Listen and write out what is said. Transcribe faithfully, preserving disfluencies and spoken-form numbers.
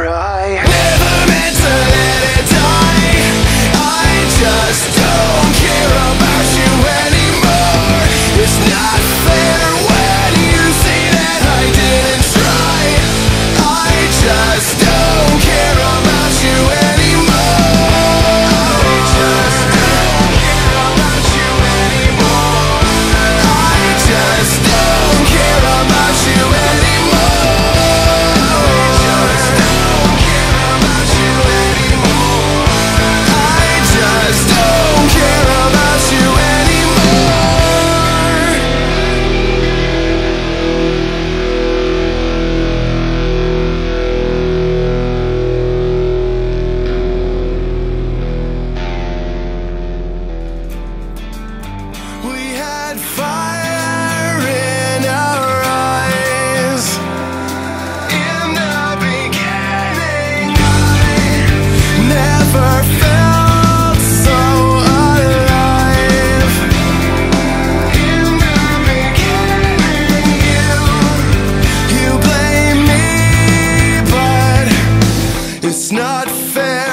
right. Never meant to let it die. I just don't care about you anymore. It's not fair when you say that I didn't try. I just don't care about you anymore. I just don't care about you anymore. I just don't care about you anymore. I just don't care about you anymore. I just don't care about you anymore. We had fire in our eyes. In the beginning, I never felt so alive. In the beginning, you, you blame me, but it's not fair.